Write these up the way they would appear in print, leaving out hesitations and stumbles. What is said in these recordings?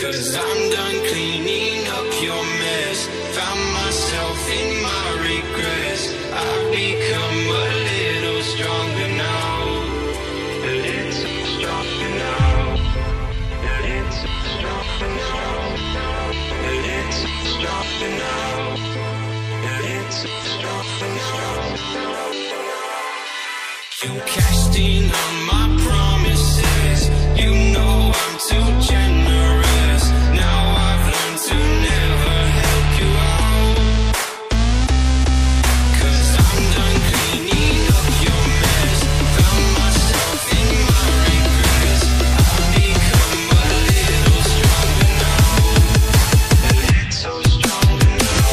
'Cause I'm done cleaning up your mess. Found myself in my regrets. I've become a little stronger now. A little stronger now. A little stronger now. A little stronger now. A little stronger now. You cashed in on my promises. You know I'm too generous. Now I've learned to never help you out. 'Cause I'm done cleaning up your mess. Found myself in my regrets. I've become a little stronger now. A little stronger now.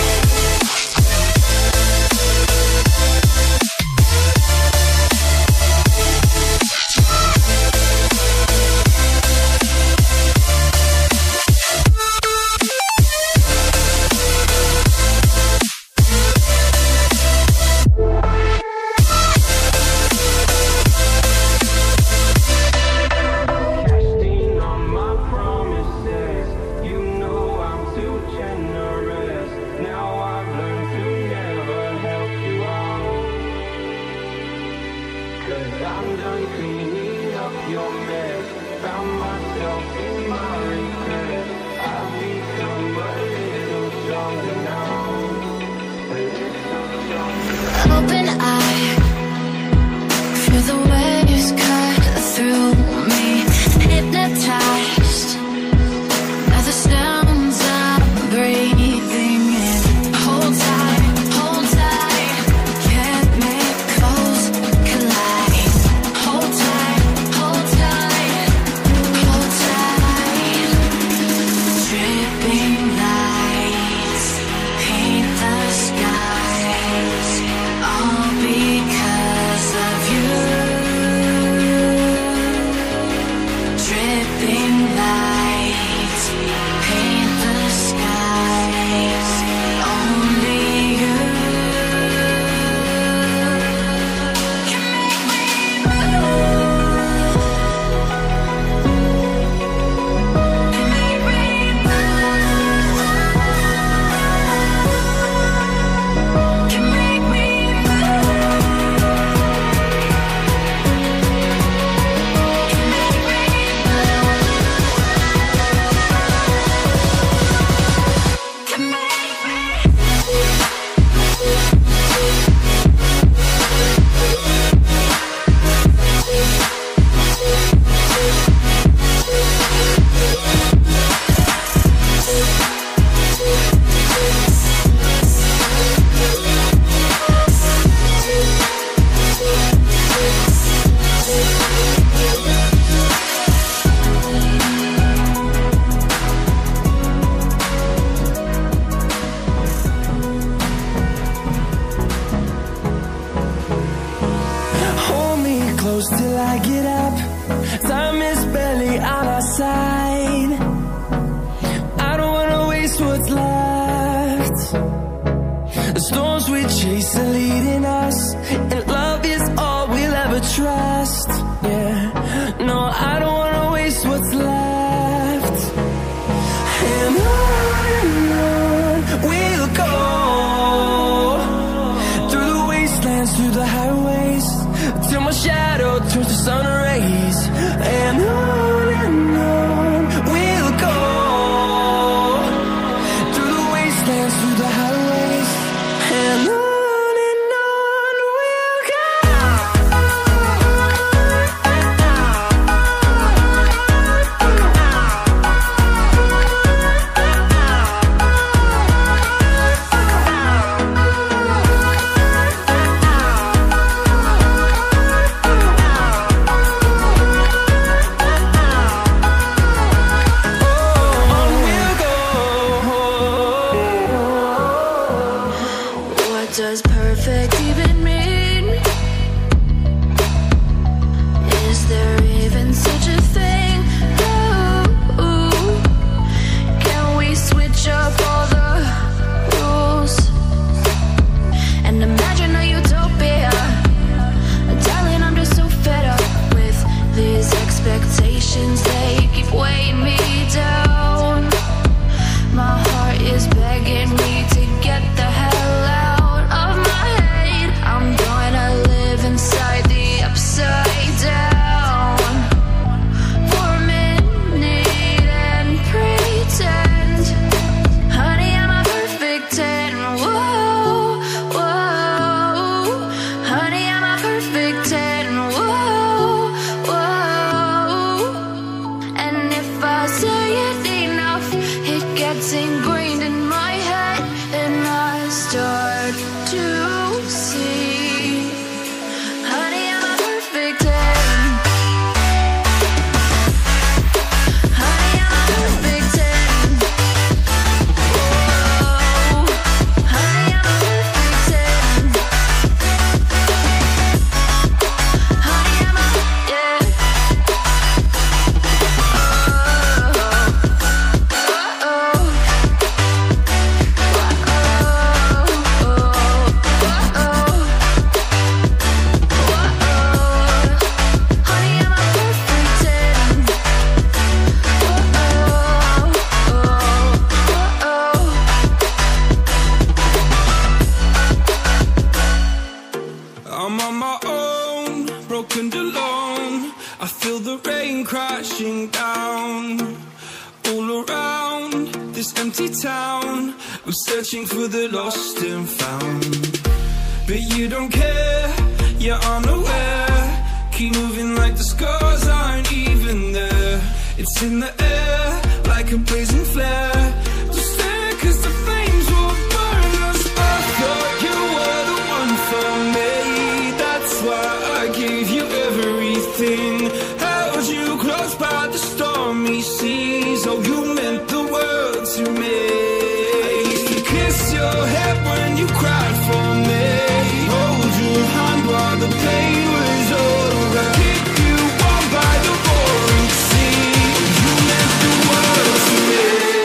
I'm done cleaning up your mess. Found myself in my regrets. I've become a little stronger now. A little stronger now. Open eye, feel the waves cut through me. Hypnotized by the sounds I'm breathing in. Hold tight, hold tight. Chemicals collide. Hold tight, hold tight, hold tight. Dripping lights paint the skies, all because of you. Dripping lights paint the skies, only you can make me move. Can make me move. Can make me move. Can make me move. Can make me. Hold me close till I get up. Time is barely on our side. I don't wanna waste what's left. The storms we chase are leading us, and love is all we'll ever trust. Yeah, no, I don't wanna waste what's left. And on we'll go, through the wastelands, through the highways, till my shadow turns to sun rays. And on we'll go, through the wastelands, through the highways, and on I say it enough, it gets ingrained in my head, and I start to see. Honey, I'm a perfect 10. Honey, I'm a perfect 10. Whoa. Honey, I'm a perfect 10. Honey, I'm a, yeah. I'm on my own, broken and alone. I feel the rain crashing down all around this empty town. I'm searching for the lost and found, but you don't care, you're unaware. Keep moving like the scars aren't even there. It's in the air like a blazing flare. Just stare 'cause the flames will burn us. I thought you were the one for me. That's why I gave you everything. Held you close by the stormy seas. Oh, you meant the world to me. I used to kiss your head when you cried for me. Hold your hand while the pain was over. Keep you warm by the roaring sea. Oh, you meant the world to me.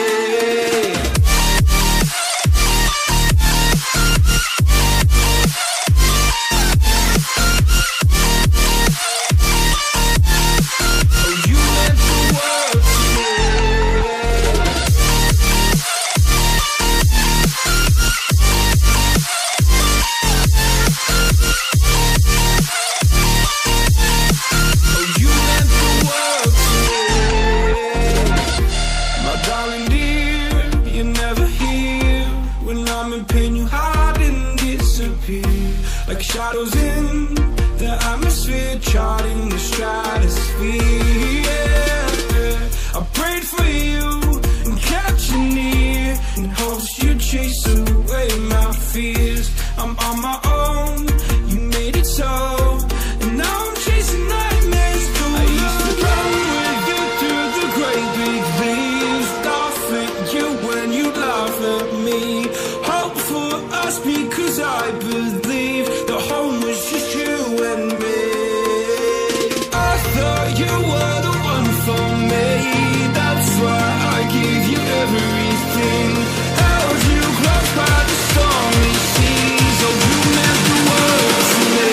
Like shadows in the atmosphere, charting the stratosphere. Yeah. I prayed for you and kept you near in hopes you'd chase away my fears. I'm on my own, you made it so, and now I'm chasing nightmares too. I used to run with you through the great big leaves, laugh at you when you laugh at me. Hope for us because I believe the home was just you and me. I thought you were the one for me. That's why I gave you everything. Held you close by the stormy seas. Oh, you meant the world to me.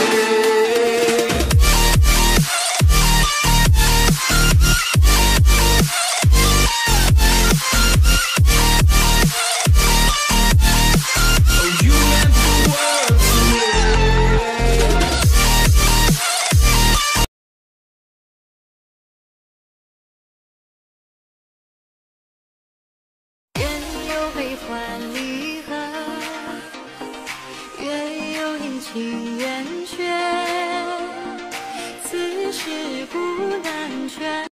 Oh, you meant the world to me. 愿有悲欢离合，愿有阴晴圆缺，此事古难全。